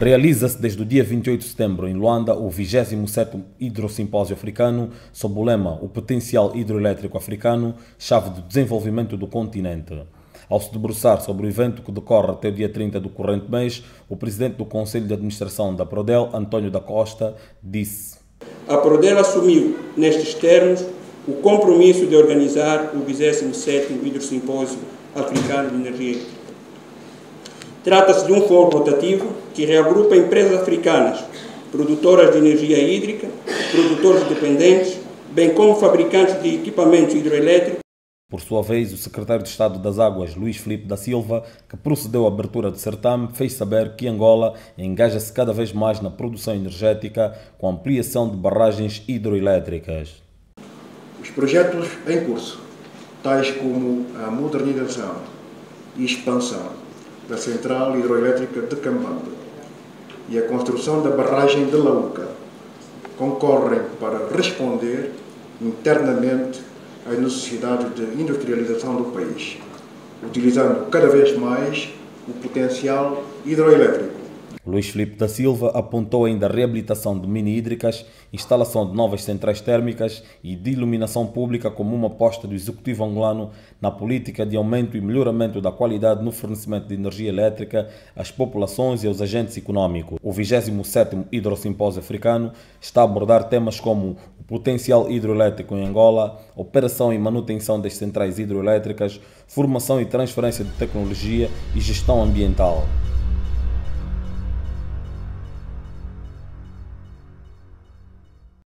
Realiza-se desde o dia 28 de setembro em Luanda o 27º Hidrosimpósio Africano sob o lema O Potencial Hidroelétrico Africano, chave do desenvolvimento do continente. Ao se debruçar sobre o evento que decorre até o dia 30 do corrente mês, o presidente do Conselho de Administração da Prodel, António da Costa, disse: A Prodel assumiu, nestes termos, o compromisso de organizar o 27º Hidrosimpósio Africano de Energia Elétrica. Trata-se de um fórum rotativo que reagrupa empresas africanas, produtoras de energia hídrica, produtores dependentes, bem como fabricantes de equipamentos hidroelétricos. Por sua vez, o secretário de Estado das Águas, Luís Filipe da Silva, que procedeu à abertura do certame, fez saber que Angola engaja-se cada vez mais na produção energética com a ampliação de barragens hidroelétricas. Os projetos em curso, tais como a modernização e expansão da Central Hidroelétrica de Cambambe e a construção da barragem de Lauca, concorrem para responder internamente às necessidades de industrialização do país, utilizando cada vez mais o potencial hidroelétrico. Luís Filipe da Silva apontou ainda a reabilitação de mini-hídricas, instalação de novas centrais térmicas e de iluminação pública como uma aposta do Executivo angolano na política de aumento e melhoramento da qualidade no fornecimento de energia elétrica às populações e aos agentes econômicos. O 27º Hidrosimpósio Africano está a abordar temas como o potencial hidroelétrico em Angola, operação e manutenção das centrais hidroelétricas, formação e transferência de tecnologia e gestão ambiental.